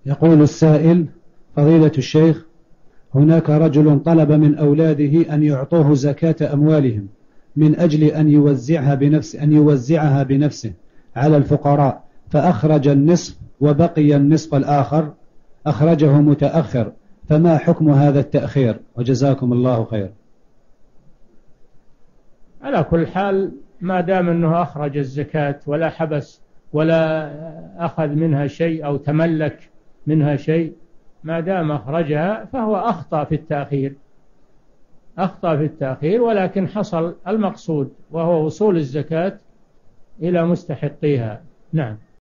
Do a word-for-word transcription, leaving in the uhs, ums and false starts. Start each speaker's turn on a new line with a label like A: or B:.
A: يقول السائل: فضيلة الشيخ، هناك رجل طلب من أولاده أن يعطوه زكاة أموالهم من أجل أن يوزعها بنفسه, أن يوزعها بنفسه على الفقراء، فأخرج النصف وبقي النصف الآخر أخرجه متأخر، فما حكم هذا التأخير؟ وجزاكم الله خير.
B: على كل حال ما دام أنه أخرج الزكاة ولا حبس ولا أخذ منها شيء أو تملك منها شيء، ما دام أخرجها فهو أخطأ في التأخير، أخطأ في التأخير، ولكن حصل المقصود وهو وصول الزكاة إلى مستحقيها. نعم.